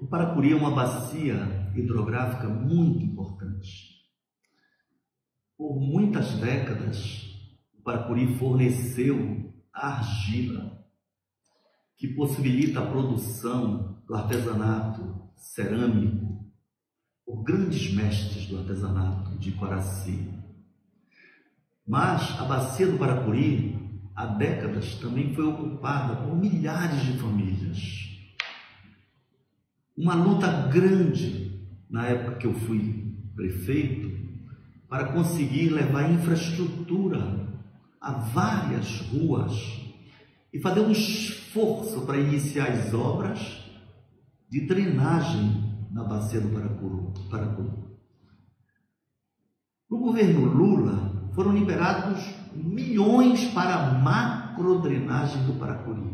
O Paracuri é uma bacia hidrográfica muito importante. Por muitas décadas, o Paracuri forneceu argila, que possibilita a produção do artesanato cerâmico por grandes mestres do artesanato de Coraci. Mas a bacia do Paracuri, há décadas, também foi ocupada por milhares de famílias. Uma luta grande, na época que eu fui prefeito, para conseguir levar infraestrutura a várias ruas e fazer um esforço para iniciar as obras de drenagem na bacia do Paracuri. No governo Lula, foram liberados milhões para a macrodrenagem do Paracuri.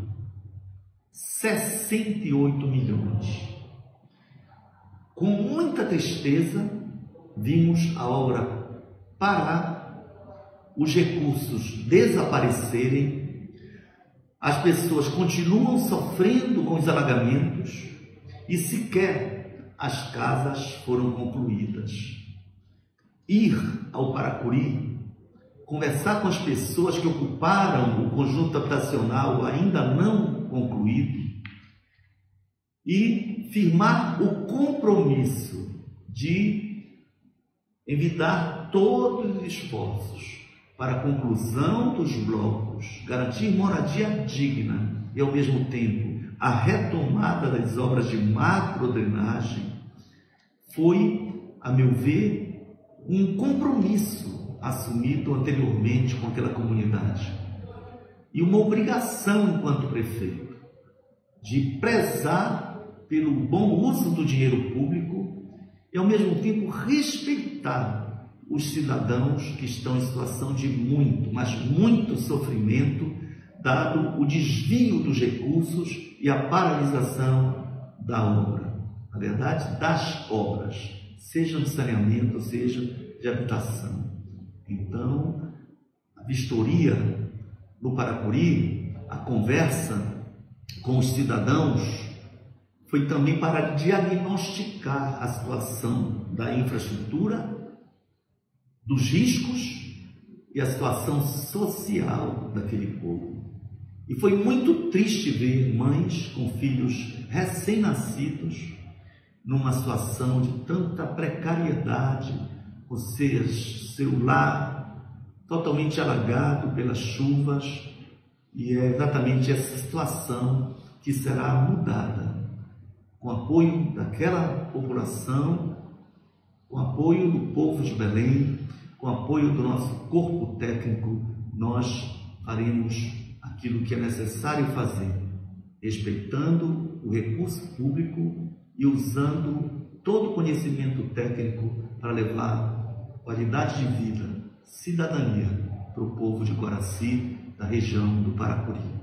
68 milhões. Com muita tristeza, vimos a obra parar, os recursos desaparecerem, as pessoas continuam sofrendo com os alagamentos e sequer as casas foram concluídas. Ir ao Paracuri, conversar com as pessoas que ocuparam o conjunto habitacional ainda não concluído e firmar o compromisso de envidar todos os esforços para a conclusão dos blocos, garantir moradia digna e, ao mesmo tempo, a retomada das obras de macrodrenagem, foi, a meu ver, um compromisso assumido anteriormente com aquela comunidade e uma obrigação enquanto prefeito de prezar pelo bom uso do dinheiro público e, ao mesmo tempo, respeitar os cidadãos que estão em situação de muito, mas muito sofrimento, dado o desvio dos recursos e a paralisação da obra. Na verdade, das obras, seja de saneamento, seja de habitação. Então, a vistoria no Paracuri, a conversa com os cidadãos, foi também para diagnosticar a situação da infraestrutura, dos riscos e a situação social daquele povo. E foi muito triste ver mães com filhos recém-nascidos numa situação de tanta precariedade, ou seja, seu lar totalmente alagado pelas chuvas, e é exatamente essa situação que será mudada, com apoio daquela população, com apoio do povo de Belém, com apoio do nosso corpo técnico, nós faremos aquilo que é necessário fazer, respeitando o recurso público e usando todo o conhecimento técnico para levar qualidade de vida, cidadania para o povo de Coraci, da região do Paracuri.